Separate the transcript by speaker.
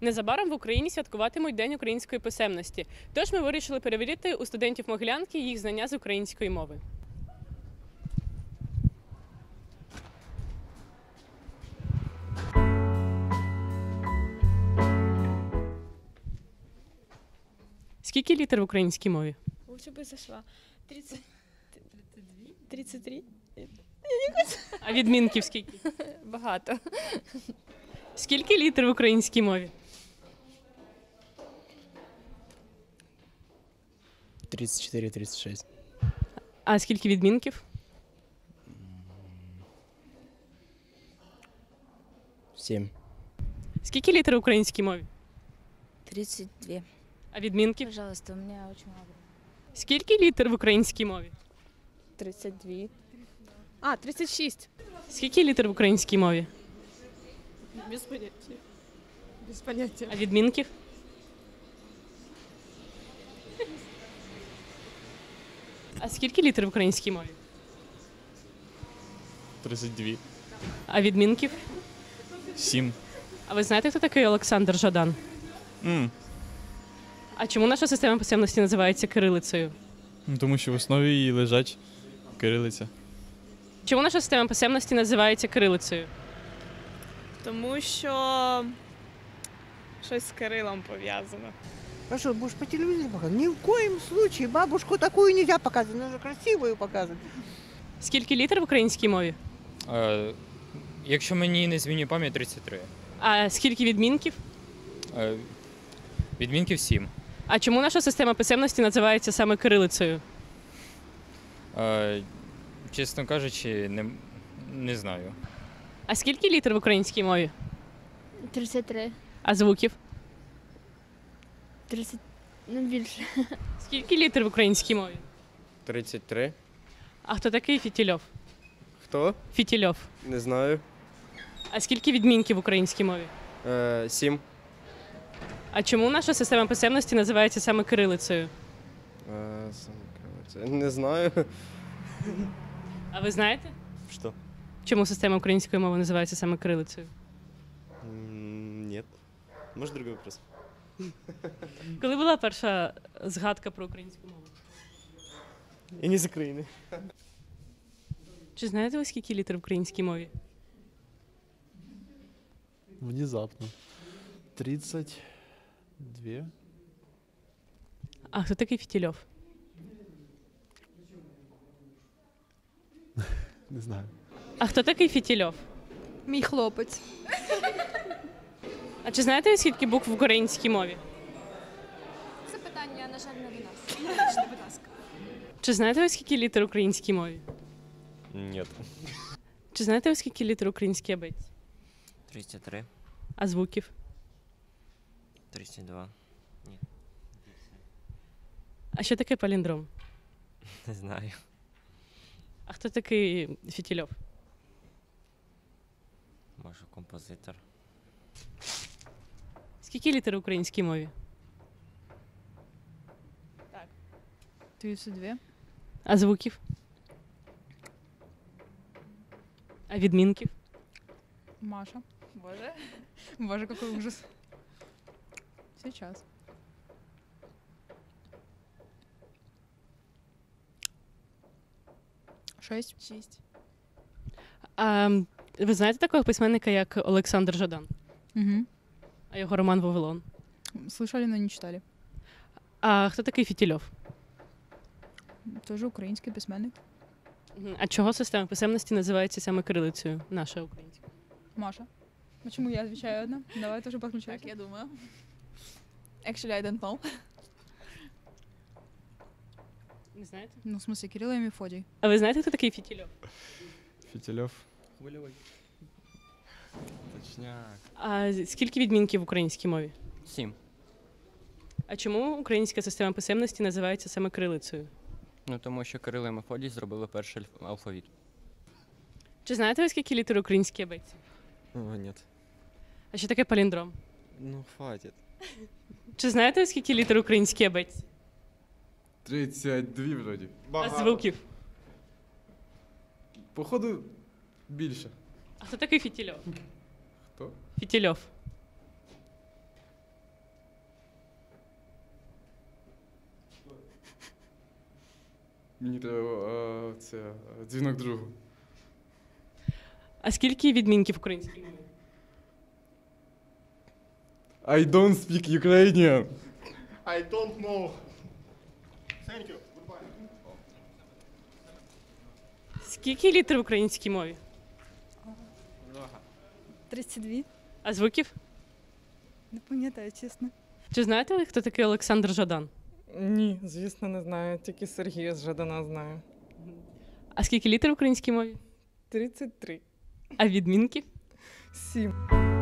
Speaker 1: Незабаром в Україні святкуватимуть День української писемності. Тож ми вирішили перевірити у студентів Могилянки їх знання з української мови. Скільки літер в українській мові?
Speaker 2: Лучше бы зашла. 30... 33?
Speaker 1: А відмінків скільки?
Speaker 2: Багато.
Speaker 1: Скільки літер в українській мові?
Speaker 3: 34-36.
Speaker 1: А скільки відмінків?
Speaker 3: 7.
Speaker 1: Скільки літер в українській мові?
Speaker 2: 32.
Speaker 1: А відмінків?
Speaker 2: Пожалуйста, у меня очень много.
Speaker 1: Скільки літер в українській мові?
Speaker 2: 32. А, 36.
Speaker 1: Скільки літер в українській мові?
Speaker 2: Без понятия. Без понятия.
Speaker 1: А відмінків? А скільки літер в українській мові?
Speaker 4: 32.
Speaker 1: А відмінків?
Speaker 4: 7.
Speaker 1: А ви знаєте, хто такий Олександр Жадан? А чому наша система писемності називається кирилицею?
Speaker 4: Тому що в основі її лежать кирилиця.
Speaker 1: Чому наша система писемності називається кирилицею?
Speaker 5: Тому що щось з Кирилом пов'язано.
Speaker 6: А что, будешь по телевизору показывать? Ни в коем случае. Бабушку такую нельзя показывать. Нужно красивую показывать.
Speaker 1: Скільки літер в українській мові?
Speaker 7: Якщо мені не змінює пам'ять, 33.
Speaker 1: А скільки відмінків?
Speaker 7: Відмінків 7.
Speaker 1: А чому наша система писемності називається саме кирилицею?
Speaker 7: Чесно кажучи, не знаю.
Speaker 1: А скільки літер в українській мові?
Speaker 8: 33.
Speaker 1: А звуків?
Speaker 8: 30. Ну, більше.
Speaker 1: Скільки літер в українській мові?
Speaker 3: 33.
Speaker 1: А хто такий Фітільов?
Speaker 3: Хто?
Speaker 1: Фітільов.
Speaker 3: Не знаю.
Speaker 1: А скільки відмінків в українській мові?
Speaker 3: 7.
Speaker 1: А чому наша система писемності називається саме кирилицею?
Speaker 3: Не знаю.
Speaker 1: А ви знаєте,
Speaker 3: Що?
Speaker 1: чому система української мови називається саме кирилицею?
Speaker 3: Нет. Может, другой вопрос?
Speaker 1: Коли була перша згадка про українську мову?
Speaker 3: Я не з України.
Speaker 1: Чи знаєте ви, скільки літер в українській мові?
Speaker 4: Внезапно. 32.
Speaker 1: А хто такий Фітільов?
Speaker 4: Не знаю.
Speaker 1: А хто такий Фітільов?
Speaker 2: Мій хлопець.
Speaker 1: А чи знаєте ви, скільки букв в українській мові?
Speaker 8: Це питання, на жаль, не до нас. Будь ласка.
Speaker 1: Чи знаєте ви, скільки літер в українській мові?
Speaker 3: Нет.
Speaker 1: Чи знаєте ви, скільки літер в українській абетці?
Speaker 9: 33,
Speaker 1: А звуків?
Speaker 9: 32.
Speaker 1: А що таке паліндром?
Speaker 9: Не знаю.
Speaker 1: А хто такий Фітільов?
Speaker 9: Може, композитор.
Speaker 1: Скільки літер в українській мові?
Speaker 2: 32.
Speaker 1: А звуків? А відмінків?
Speaker 2: Маша. Боже. Боже, какой ужас. Сейчас. 6.
Speaker 1: А ви знаєте такого письменника, як Олександр Жадан?
Speaker 2: Угу.
Speaker 1: А його роман «Вавилон»?
Speaker 2: Слышали, но не читали.
Speaker 1: А хто такий Фітільов?
Speaker 2: Тоже український письменник.
Speaker 1: А чого система писемності називається саме кирилицею, наша українська?
Speaker 2: Маша. Почему я отвечаю одна? Давай тоже подключайся.
Speaker 5: Так, я думаю. Actually, I don't know.
Speaker 1: Не знаєте?
Speaker 2: Ну, в смысле, Кирилл и Мефодий.
Speaker 1: А ви знаєте, хто такий Фітільов?
Speaker 4: Фітільов.
Speaker 3: Хвильовий.
Speaker 4: Точняк.
Speaker 1: А скільки відмінків в українській мові?
Speaker 9: 7.
Speaker 1: А чому українська система писемності називається саме кирилицею?
Speaker 9: Ну, тому що Кирило і Мефодій зробили перший алфавіт.
Speaker 1: Чи знаєте ви, скільки літер в українській абетці?
Speaker 3: Нет.
Speaker 1: А що таке паліндром?
Speaker 3: Ну, хватит.
Speaker 1: Чи знаєте ви, скільки літер в українській абетці?
Speaker 4: 32 вроді.
Speaker 1: А звуків?
Speaker 4: Походу, більше.
Speaker 1: А хто такий Фітільов?
Speaker 4: Хто?
Speaker 1: Фітільов.
Speaker 10: Мені треба дзвінок другу.
Speaker 1: А скільки відмінків української мови?
Speaker 10: I don't speak Ukrainian.
Speaker 3: I don't know. Thank you. Goodbye.
Speaker 1: Скільки літер в українській мові?
Speaker 2: 32.
Speaker 1: А звуків?
Speaker 2: Не пам'ятаю, чесно.
Speaker 1: Чи знаєте ви, хто такий Олександр Жадан?
Speaker 11: Ні, звісно, не знаю. Тільки Сергія з Жадана знаю.
Speaker 1: А скільки літер в українській мові?
Speaker 11: 33.
Speaker 1: А відмінків?
Speaker 11: 7.